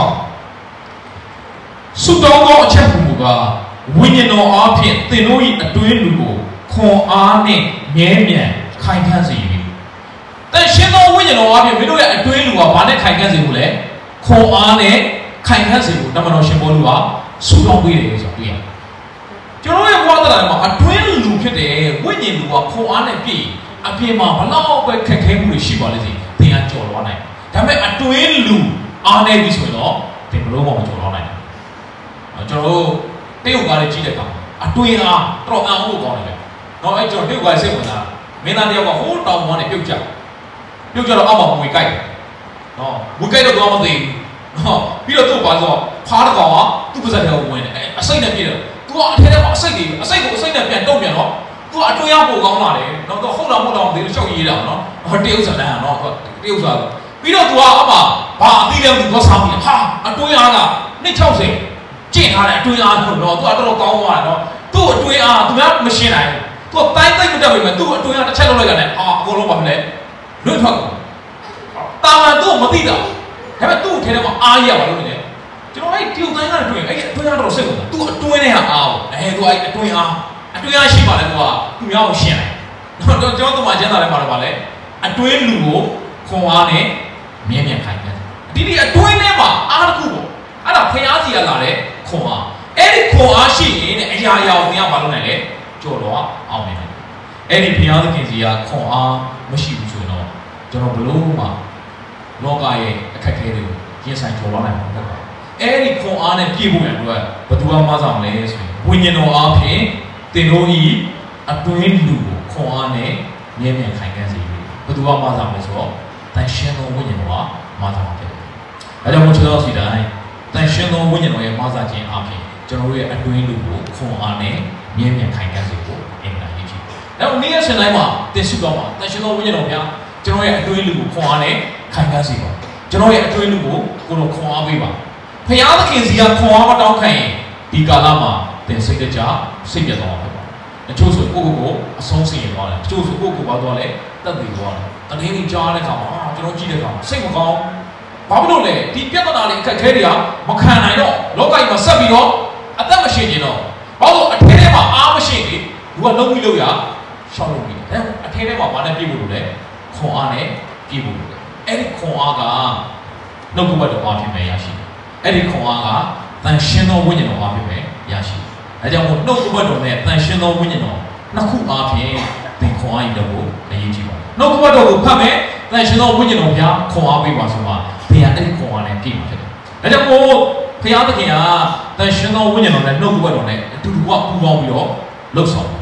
ဆုတောင်းသောအချက်မူကားဝိညာဉ်တော်အားဖြင့်သင်တို့၏အတွင်းလူကိုခွန်အားနှင့်မြဲမြံခိုင်ခန့်စေပြီ။တန်ရှင်းသောဝိညာဉ်တော်အားဖြင့်မင်းတို့ရဲ့အတွင်းလူကဘာနဲ့ခိုင်ခန့်စေဖို့လဲခွန်အားနဲ့ခိုင်ခန့်စေဖို့တမန်တော်ရှင်ပေါလုကဆုတောင်းပေးတယ်ဆိုတော့တွေ့ရတယ်။ကျွန်တော်ရဲ့ဘဝတရားမှာအတွင်းလူဖြစ်တဲ့ဝိညာဉ်လူကခွန်အားနဲ့ပြည့်အပြင်မှာဘလောက်ပဲခက်ခဲမှုတွေရှိပါလိမ့်စေသင်ကကြော်လွှားနိုင်။ဒါပေမဲ့အတွင်းလူအားနေပြီဆိုတော့သင်ဘလို့မှမကြော်လွှားနိုင်ဘူး။ကျွန်တော်တို့တရုတ်ကားလေးကြီးတဲ့ကောင်အတွင်းအားတော့အံ့ဩကောင်းတယ်။တော့အဲ့ကျွန်တော်တရုတ်ကားစိတ်ဝင်စားမင်းသားတယောက်ကဟိုးတောင်ပေါ်ကနေပြုတ်ကြပြုတ်ကြတော့အောက်မှာငွေကြိုက်တယ်နော်ငွေကြိုက်တော့တော့မသိဘူးနော်ပြီးတော့သူ့ဘာဆိုဖားတကောင်ကသူ့ပါဇက်ထဲကိုဝင်တယ်အစိတ်နဲ့ပြည့်တယ်သူကအထဲထဲမှာအစိတ်ကြီးအစိတ်ကိုအစိတ်နဲ့ပြန်တုံ့ပြန်တော့သူကအတွေ့အပိုကောင်းလာတယ်နော်သူဟုတ်လားမဟုတ်လားမသိဘူးရှောက်ရေးတာနော်ဟောတရုတ်ဆန်တန်းနော်တရုတ်ဆန်ပြီးတော့သူကအမှဘာအသီးလဲသူကစားပြီးဟာအတွေ့အားကနှစ်၆၀ကျင့်ထားတယ်အတွေ့အားလို့နော်သူကတော်တော်ကောင်းသွားတယ်နော်သူ့အတွေ့အားသူများမရှင်းနိုင်ဘူးသူတိုင်းသိမ့်မတက်ပြီမဲ့သူ့အတွင်းကတစ်ချက်လောက်လိုက်ရတယ်အာအကုန်လုံးပါမလဲလွတ်ထွက်တာမန်သူ့မသိတာဒါပေမဲ့သူ့ထဲထဲမှာအားရပါလို့နေတယ်ကျွန်တော်အဲ့ဒီုံတိုင်းကတွေ့အဲ့အတွင်းကတော့စိတ်ဝင်သူ့အတွင်းထဲဟာအားပေါ့အဲသူအဲ့အတွင်းအားအတွင်းအားရှိပါလေကွာသူများကိုရှင်းလိုက်တော့ကျွန်တော်တို့မှကျန်းသာတယ်မှာတော့ဗာလဲအတွင်းလူကိုခွန်အားနဲ့မြဲမြံခိုင်တယ်ဒီဒီအတွင်းထဲမှာအားတစ်ခုပေါ့အဲ့ဒါဖျားစီရလာတဲ့ခွန်အားအဲ့ဒီခွန်အားရှိရင်တဲ့အရာရာကိုသင်ကမလုပ်နိုင်လေကြော်တော့အောင်နေတယ်အဲ့ဒီဘုရားသခင်ကြီးကခွန်အားမရှိဘူးဆိုတော့ကျွန်တော်ဘလို့မှလောကရဲ့အခက်အခဲတွေကိုရင်ဆိုင်ကျော်လွှားနိုင်မှာမဟုတ်ပါဘူးအဲ့ဒီခွန်အားနဲ့ပြည့်ဖို့ရတော့ဘယ်သူမှမဆောင်လဲဆိုရင်ဝိညာဉ်တော်အားဖြင့်သင်တို့ဤအတွင်းလူကိုခွန်အားနဲ့မြဲမြံခိုင်ခန့်စေပြီဘယ်သူမှမဆောင်လဲဆိုတော့တန်ရှင်းသောဝိညာဉ်တော်ကမဆောင်ဖြစ်တယ်ဒါကြောင့်မို့ကျွန်တော်စီတိုင်းတန်ရှင်းသောဝိညာဉ်တော်ရဲ့မဆာခြင်းအားဖြင့်ကျွန်တော်တို့ရဲ့အတွင်းလူကိုခွန်အားနဲ့မြဲမြံခိုင်ခန့်စေဖို့အင်တာနက်ကြီးအဲ့တော့နေ့ရက်စဉ်တိုင်းမှာတင်စုတော့မှာတန်ရှင်းသောဝိညာဉ်တော်များကျွန်တော်ရဲ့အတွင်းလူကိုခွန်အားနဲ့ခိုင်ခန့်စေပါကျွန်တော်ရဲ့အတွင်းလူကိုကိုယ်တော်ခွန်အားပေးပါဖခင်သခင်စီကခွန်အားမတောင်းခံရင်ဒီကာလမှာတင်စိတ်ကြစိတ်ပြတ်သွားမှာဖြစ်ပါတယ်အချို့ဆိုကိုယ့်ကိုယ်ကိုအဆုံးစီရင်သွားတယ်အချို့ဆိုကိုယ့်ကိုယ်ပါသွားလဲတက်တည်သွားတယ်တကယ်ကြီးကြားတဲ့ခါမှာကျွန်တော်ကြည့်တဲ့ခါမှာစိတ်မကောင်းဘာဖြစ်လို့လဲဒီပြဿနာတွေအခက်အခဲတွေကမခံနိုင်တော့လောကကြီးမှာဆက်ပြီးတော့အသက်မရှင်ကျင်တော့ဘာလို့အထဲထဲမှာအားမရှိလေလူကလုံးပြီးလို့ရရှောက်လို့ပြီးတယ်အထဲထဲမှာဘာနဲ့ပြည့်ဖို့လို့လဲခွန်အားနဲ့ပြည့်ဖို့လို့လဲအဲ့ဒီခွန်အားကနှုတ်ကပတ်တော်အားဖြင့်ပဲရရှိတယ်အဲ့ဒီခွန်အားကတန်ရှင်းသောဝိညာဉ်တော်အားဖြင့်ပဲရရှိတယ်ဒါကြောင့်မို့နှုတ်ကပတ်တော်နဲ့တန်ရှင်းသောဝိညာဉ်တော်နှစ်ခုအားဖြင့်သင်ခွန်အားရတဲ့ကိုအရေးကြီးပါတယ်နှုတ်ကပတ်တော်ကိုဖတ်မယ်တန်ရှင်းသောဝိညာဉ်တော်ဘုရားခွန်အားပေးပါဆိုမှဘုရားအဲ့ဒီခွန်အားနဲ့ပြည့်မှာဖြစ်တယ်ဒါကြောင့်မို့ဘုရားသခင်ကတန်ရှင်းသောဝိညာဉ်တော်နဲ့နှုတ်ကပတ်တော်နဲ့အတူတူကပူးပေါင်းပြီးတော့လှုပ်ဆောင်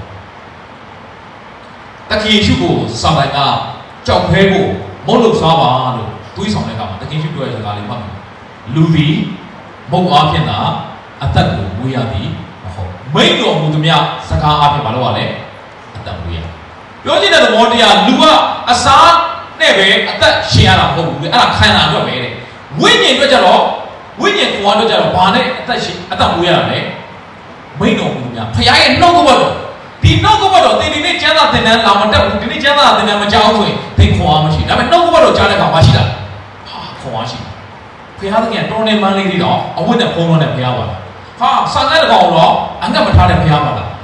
တခင်ယေရှုကိုစာတိုင်ကကြောက်ခဲကိုမုတ်လို့စားပါလို့တွေးဆောင်တဲ့အခါမှာတခင်ယေရှုပြောတဲ့စကားလေးမှတ်မယ်လူသည်မုတ်အားဖြင့်သာအသက်ကိုမွေးရသည်မဟုတ်မိန့်တော်မူသမျှစကားအားဖြင့်မလုပ်ရလဲအသက်မွေးရပြောချင်တဲ့သဘောတရားလူကအစားနဲ့ပဲအသက်ရှင်ရတာမဟုတ်ဘူးလေအဲ့ဒါခံတာအတွက်ပဲတဲ့ဝိညာဉ်အတွက်ကြတော့ဝိညာဉ်ကိုယ်အတွက်ကြတော့ဘာနဲ့အသက်ရှင်အသက်မွေးရတာလဲမိန့်တော်မူသမျှဖခင်ရဲ့နှုတ်ကပတ်တော်ဒီနှုတ်ကပတ်တော်သင်ဒီနေ့ကျမ်းစာသင်တန်းလာမတက်ဘူးဒီနေ့ကျမ်းစာသင်တန်းမကြောက်ဆိုရင်သင်ခွန်အားမရှိဒါပေမဲ့နှုတ်ကပတ်တော်ကြားတဲ့အခါမရှိတာဟာခွန်အားရှိဖခင်သခင်တော်နေမန်းလေးတွေတော့အဝတ်နဲ့ဖုံးလုံးနဲ့ဖခင်ပါလားဟာစာငတ်တကောင်တော့အငတ်မထားတဲ့ဖခင်ပါလား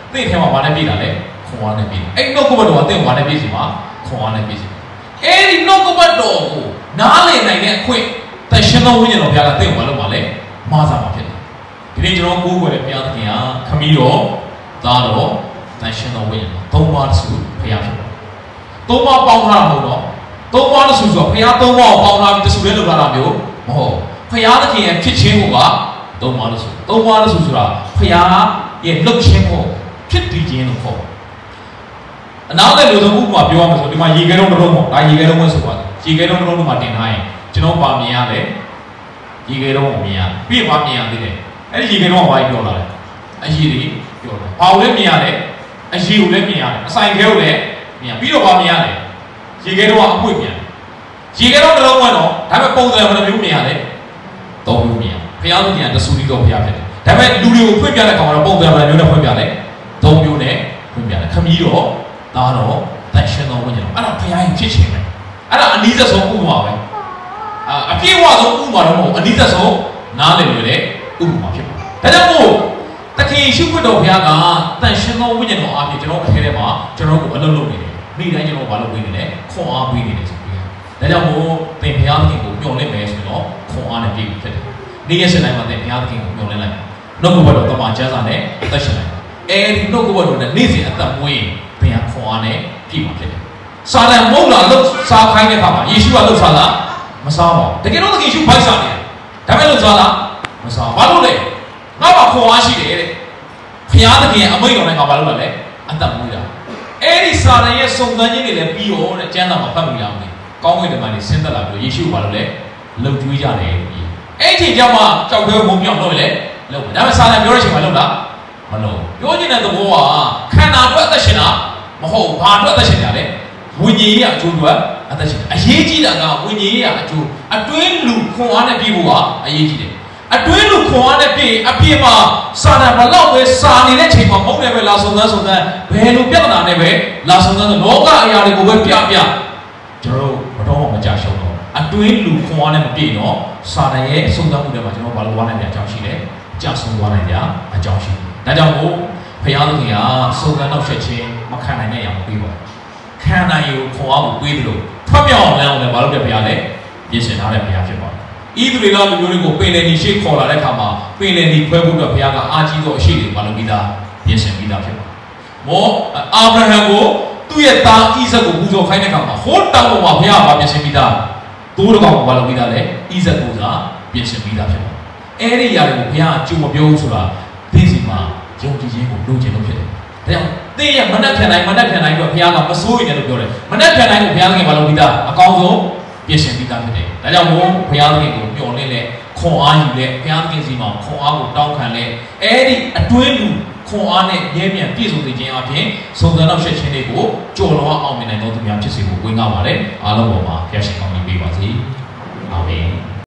သိထဲမှာဘာနဲ့ပြည့်တာလဲခွန်အားနဲ့ပြည့်အဲ့နှုတ်ကပတ်တော်ကသိဘာနဲ့ပြည့်စီမှာခွန်အားနဲ့ပြည့်စီအဲ့ဒီနှုတ်ကပတ်တော်ကိုနားလည်နိုင်တဲ့အခွင့်တန်ရှင်သောဝိညာဉ်တော်ဘုရားကသိဘာလို့ပါလဲမှားစားမှာဖြစ်တယ်ဒီနေ့ကျွန်တော်ကိုးကွယ်တဲ့ဘုရားသခင်ကခမည်းတော်သားတော်တန်ရှင်သောဝိညာဉ်တော်သုံးပါးတစုဘုရားဖြစ်တယ်သုံးပါးပေါင်းထားတာမဟုတ်တော့သုံးပါးတစုဆိုတော့ဘုရားသုံးပါးကိုပေါင်းထားပြီးတစုလေးလုပ်ထားတာမျိုးမဟုတ်ဘုရားသခင်ရဲ့ဖြစ်ခြင်းကိုကသုံးပါးတစုသုံးပါးတစုဆိုတာဘုရားရဲ့လှုပ်ခြင်းကိုဖြစ်တည်ခြင်းလို့ခေါ်အနောက်တဲ့လူသုံးခုကပြောရမှာဆိုဒီမှာရေခဲတုံးတစ်လုံးပေါ့ဒါရေခဲတုံးပဲဆိုပါတယ်ရေခဲတုံးတစ်လုံးတို့မှာတင်ထားရင်ကျွန်တော်ပါမြင်ရတယ်ရေခဲတုံးကိုမြင်ရပြီးပါမြင်ရသေးတယ်အဲ့ဒီရေခဲတုံးကဘာပြောလာလဲအရည်တွေပြောတာဘာကိုလဲမြင်ရတယ်အရည်ကိုလည်းမြင်ရတယ်အဆိုင်ခဲကိုလည်းမြင်ပြီးတော့ဘာမြင်ရလဲရေခဲတုံးကအပွင့်မြင်ရေခဲတုံးတစ်လုံးဝင်တော့ဒါပေမဲ့ပုံစံဘယ်လိုမျိုးမြင်ရလဲသုံးမျိုးမြင်ရဘုရားသခင်ကတဆူတီတော်ဘုရားဖြစ်တယ်ဒါပေမဲ့လူတွေကိုဖွင့်ပြတဲ့ကောင်ကတော့ပုံစံဘယ်လိုမျိုးနဲ့ဖွင့်ပြလဲသုံးမျိုးနဲ့ဖွင့်ပြတယ်ခမည်းတော်သားတော်တန်ရှင်တော်ဝိညာဉ်တော်အဲ့ဒါဘုရားရဲ့ဖြစ်ခြင်းပဲအဲ့ဒါအနည်းဆုံးဥပမာပဲအာအပြည့်အဝဆုံးဥပမာတော့မဟုတ်အနည်းဆုံးနားလည်လို့လေဥပမာဖြစ်ပါတယ်ဒါကြောင့်မို့တခင်ရှုခွတ်တော်ဘုရားကတန်ရှင်တော်ဝိညာဉ်တော်အပြင်ကျွန်တော်အထဲထဲမှာကျွန်တော်ကိုအလုပ်လုပ်နေတယ်နေ့တိုင်းကျွန်တော်ဘာလုပ်ပေးနေလဲခွန်အားပေးနေတယ်ဆိုပြီးဒါကြောင့်မို့သင်ဘုရားသခင်ကိုမျှော်လင့်မယ်ဆိုတော့ခွန်အားနဲ့ပြည့်ပြီဖြစ်တယ်နေ့ရက်စဉ်တိုင်းမှာသင်ဘုရားသခင်ကိုမျှော်လင့်လိုက်နှုတ်ကပတ်တော်တမန်ကျမ်းစာနဲ့အသက်ရှင်လိုက်အဲဒီနှုတ်ကပတ်တော်နဲ့နေ့စဉ်အသက်မွေးဘုရားခွန်အားနဲ့ပြည့်မှာဖြစ်တယ်စာလံမုံလာလို့စားခိုင်းတဲ့အခါမှာယေရှုကလှုပ်စားလားမစားပါဘူးတကယ်တော့သခင်ယေရှုဖိုက်စားနေတယ်ဒါပေမဲ့လှုပ်စားလားမစားဘာလို့လဲငါ့မှာခွန်အားရှိတယ်တဲ့ဘုရားသခင်အမိန့်တော်နဲ့ငါဘာလုပ်ရလဲအသက်မွေးတာအဲ့ဒီစာလံရဲ့စုံစမ်းခြင်းတွေလည်းပြီးတော့တဲ့ကျမ်းစာမှာဖတ်မိရအောင်လေကောင်းကင်တမန်တွေဆင်းသက်လာပြီးယေရှုကဘာလုပ်လဲလှုပ်ကြွေးကြတယ်အဲ့ဒီကြောင့်မှကြောက်ခဲဝုံပြောင်းလို့လေလုပ်တယ်ဒါပေမဲ့စာလံပြောတဲ့အချိန်မှာလုပ်လားမလုပ်ပြောချင်တဲ့သဘောကခန္ဓာအတွက်အသက်ရှင်တာမဟုတ်ဘာအတွက်အသက်ရှင်တာလဲဝိညာဉ်ရေးအကျိုးအတွက်အသက်ရှင်အရေးကြီးတာကဝိညာဉ်ရေးအကျိုးအတွင်းလူခွန်အားနဲ့ပြည့်ဖို့ကအရေးကြီးတယ်အတွင်းလူခွန်အားနဲ့ပြည့်အပြည့်မှာစာတန်ဘလောက်ပဲစာနေတဲ့ချိန်မှာမဟုတ်လည်းပဲလာဆုံးသန်းဆုံးသန်းဘယ်လိုပြဿနာနဲ့ပဲလာဆုံးသန်းလောကအရာတွေကိုပဲပြပြကျွန်တော်ဘတော်မှမကြရှုံးတော့အတွင်းလူခွန်အားနဲ့မပြည့်တော့စာတန်ရဲ့ဆုံးသန်းမှုတွေမှာကျွန်တော်ဘာလို့ဝါနိုင်တဲ့အကြောင်းရှိလဲကြာဆုံးသွားနိုင်တဲ့အကြောင်းရှိတယ်ဒါကြောင့်မို့ဘုရားသခင်ကဆုံးသန်းနောက်ဆက်ခြင်းမခံနိုင်တဲ့အရာမပေးပါဘူးခံနိုင်ရုံခွန်အားကိုပေးတယ်လို့ထွတ်မြောက်အောင်လည်းအောင်လည်းဘာလို့တဲ့ဘုရားလဲပြင်ဆင်ထားတဲ့ဘုရားဖြစ်ပါတယ်ဤသူတွေကလူမျိုးတွေကိုပင်လယ်ဒီရှိခေါ်လာတဲ့အခါမှာပင်လယ်ဒီခွဲဖို့အတွက်ဘုရားကအာကြီးသောအရှိတွေဘာလို့ပြီးသားပြင်ဆင်ပြီးသားဖြစ်ပါတယ်မောအာဗြဟံကိုသူ့ရဲ့သားဣဇက်ကိုပူဇော်ခိုင်းတဲ့အခါမှာဟိုးတောင်ပေါ်မှာဘုရားကပြင်ဆင်ပြီးသားသိုးတစ်ကောင်ကိုဘာလို့ပြီးသားလဲဣဇက်ကိုသာပြင်ဆင်ပြီးသားဖြစ်ပါတယ်အဲ့ဒီຢာတွေကိုဘုရားအကျိုးမပြောဘူးဆိုတာသိစီမှာယုံကြည်ခြင်းကိုလိုချင်လို့ဖြစ်တယ်ဒါကြောင့်သင်ရဲ့မနှက်ဖြန်တိုင်းမနှက်ဖြန်တိုင်းတော့ဘုရားကမစိုးရင်လည်းပြောတယ်မနှက်ဖြန်တိုင်းကိုဘုရားသခင်ဘာလို့ပြီးသားအကောင်းဆုံးပြင်ဆင်ပြီးသားဖြစ်တယ်ဒါကြောင့်မို့ဘုရားသခင်ကိုမျှော်လင့်လဲခွန်အားယူလဲဘုရားသခင်စီမှာခွန်အားကိုတောင်းခံလဲအဲ့ဒီအတွင်းလူခွန်အားနဲ့ရဲမြန်ပြည့်စုံခြင်းအပြင်စုံစမ်းနောက်ဆက်ခြင်းတွေကိုကြော်လွှားအောင်မြင်နိုင်သောသူများဖြစ်စေဖို့ဝင်ကားပါတယ်အားလုံးပေါ်မှာဘုရားရှင်ကောင်းကြီးပေးပါစေအာမင်